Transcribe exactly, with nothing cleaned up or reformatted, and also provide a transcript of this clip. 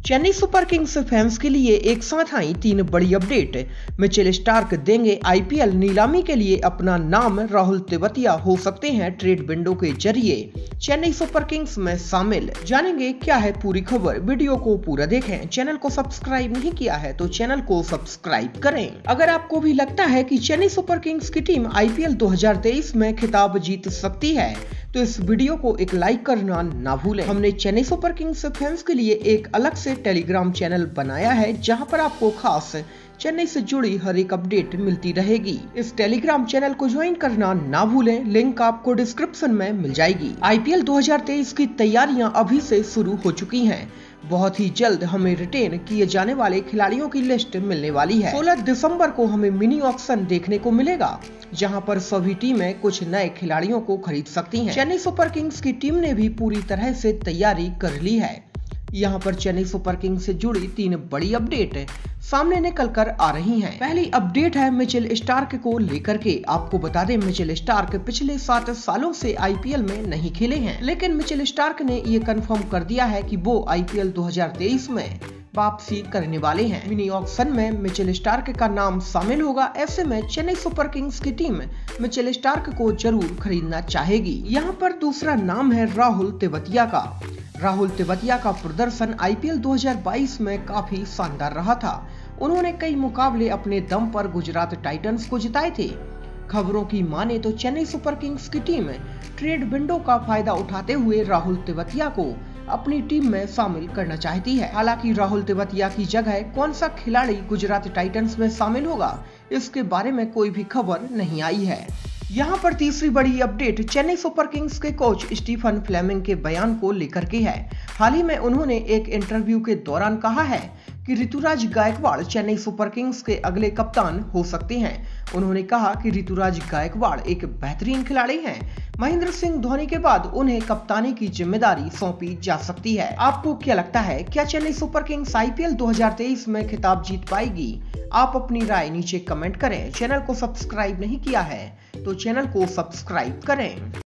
Chennai Super Kings fans के लिए एक साथ आई तीन बड़ी अपडेट। मिचेल स्टार्क देंगे आईपीएल नीलामी के लिए अपना नाम, राहुल तेवतिया हो सकते हैं ट्रेड विंडो के जरिए चेन्नई सुपर किंग्स में शामिल। जानेंगे क्या है पूरी खबर, वीडियो को पूरा देखें। चैनल को सब्सक्राइब नहीं किया है तो चैनल को सब्सक्राइब करें। अगर आपको भी लगता है कि चेन्नई सुपर किंग्स की टीम आईपीएल दो हज़ार तेईस में खिताब जीत सकती है तो इस वीडियो को एक लाइक करना ना भूलें। हमने चेन्नई सुपर किंग्स फैंस के लिए एक अलग से टेलीग्राम चैनल बनाया है जहां पर आपको खास चेन्नई से जुड़ी हर एक अपडेट मिलती रहेगी। इस टेलीग्राम चैनल को ज्वाइन करना ना भूलें, लिंक आपको डिस्क्रिप्शन में मिल जाएगी। आईपीएल दो हज़ार तेईस की तैयारियां अभी से शुरू हो चुकी हैं। बहुत ही जल्द हमें रिटेन किए जाने वाले खिलाड़ियों की लिस्ट मिलने वाली है। सोलह दिसंबर को हमें मिनी ऑक्शन देखने को मिलेगा जहां पर सभी टीमें कुछ नए खिलाड़ियों को खरीद सकती हैं। चेन्नई सुपर किंग्स की टीम ने भी पूरी तरह से तैयारी कर ली है। यहाँ पर चेन्नई सुपर किंग्स से जुड़ी तीन बड़ी अपडेट सामने निकल कर आ रही हैं। पहली अपडेट है मिचेल स्टार्क को लेकर के। आपको बता दें, मिचेल स्टार्क पिछले सात सालों से आईपीएल में नहीं खेले हैं, लेकिन मिचेल स्टार्क ने ये कंफर्म कर दिया है कि वो आईपीएल दो हज़ार तेईस में वापसी करने वाले हैं। मिनी ऑक्शन में मिचेल स्टार्क का नाम शामिल होगा। ऐसे में चेन्नई सुपर किंग्स की टीम मिचेल स्टार्क को जरूर खरीदना चाहेगी। यहाँ पर दूसरा नाम है राहुल तेवतिया का। राहुल तेवतिया का प्रदर्शन आईपीएल दो हज़ार बाईस में काफी शानदार रहा था। उन्होंने कई मुकाबले अपने दम पर गुजरात टाइटंस को जिताए थे। खबरों की माने तो चेन्नई सुपर किंग्स की टीम ट्रेड विंडो का फायदा उठाते हुए राहुल तेवतिया को अपनी टीम में शामिल करना चाहती है। हालांकि राहुल तेवतिया की जगह कौन सा खिलाड़ी गुजरात टाइटंस में शामिल होगा, इसके बारे में कोई भी खबर नहीं आई है। यहाँ पर तीसरी बड़ी अपडेट चेन्नई सुपर किंग्स के कोच स्टीफन फ्लेमिंग के बयान को लेकर के है। हाल ही में उन्होंने एक इंटरव्यू के दौरान कहा है कि ऋतुराज गायकवाड़ चेन्नई सुपर किंग्स के अगले कप्तान हो सकते हैं। उन्होंने कहा कि ऋतुराज गायकवाड़ एक बेहतरीन खिलाड़ी हैं। महेंद्र सिंह धोनी के बाद उन्हें कप्तानी की जिम्मेदारी सौंपी जा सकती है। आपको क्या लगता है, क्या चेन्नई सुपर किंग्स आईपीएल दो हज़ार तेईस में खिताब जीत पाएगी? आप अपनी राय नीचे कमेंट करें। चैनल को सब्सक्राइब नहीं किया है तो चैनल को सब्सक्राइब करें।